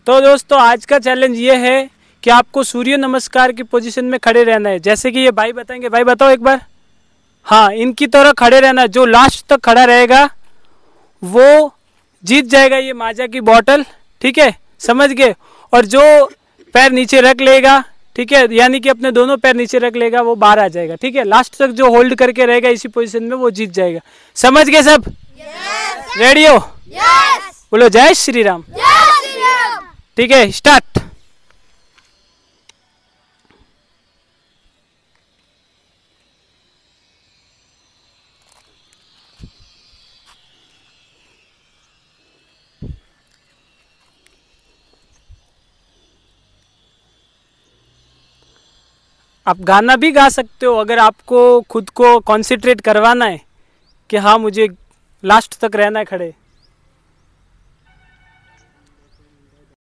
तो दोस्तों आज का चैलेंज ये है कि आपको सूर्य नमस्कार की पोजीशन में खड़े रहना है। जैसे कि ये भाई बताएंगे, भाई बताओ एक बार। हाँ, इनकी तरह खड़े रहना है। जो लास्ट तक खड़ा रहेगा वो जीत जाएगा ये माजा की बोतल, ठीक है, समझ गए। और जो पैर नीचे रख लेगा, ठीक है, यानी कि अपने दोनों पैर नीचे रख लेगा, वो बाहर आ जाएगा, ठीक है। लास्ट तक जो होल्ड करके रहेगा इसी पोजीशन में वो जीत जाएगा। समझ गए सब? रेडी हो? बोलो जय श्री राम। ठीक है, स्टार्ट। आप गाना भी गा सकते हो अगर आपको खुद को कॉन्सेंट्रेट करवाना है कि हाँ मुझे लास्ट तक रहना है खड़े।